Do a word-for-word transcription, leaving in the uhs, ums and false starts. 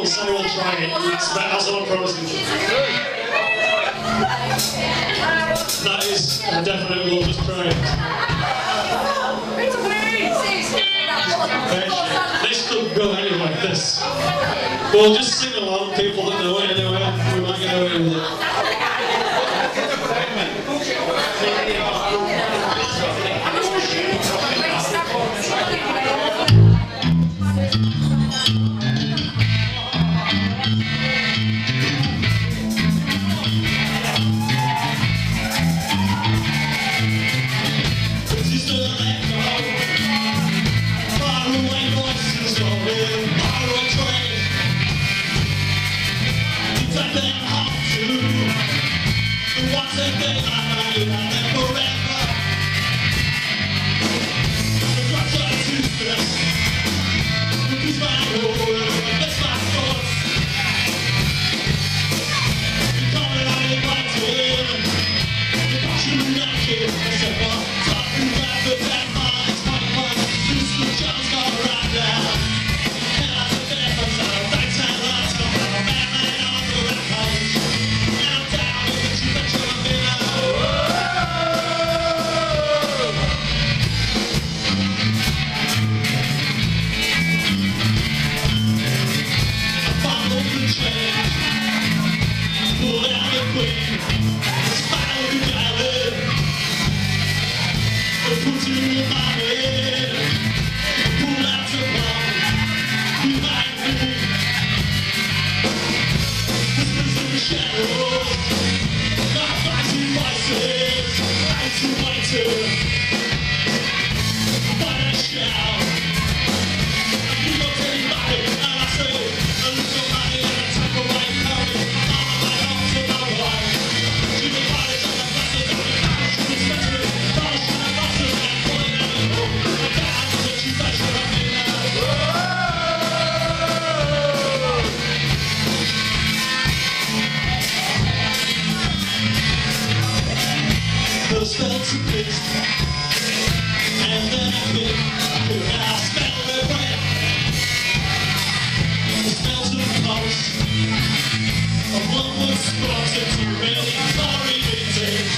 say we'll try it. That's, that's all I'm promising. That is a definite we'll just try it. This could go anyway, this. We'll just sing along, people that know it anyway. We might get away with it. And then I quit, I smell the breath. The smells of pulse of one was spotted to really sorry vintage.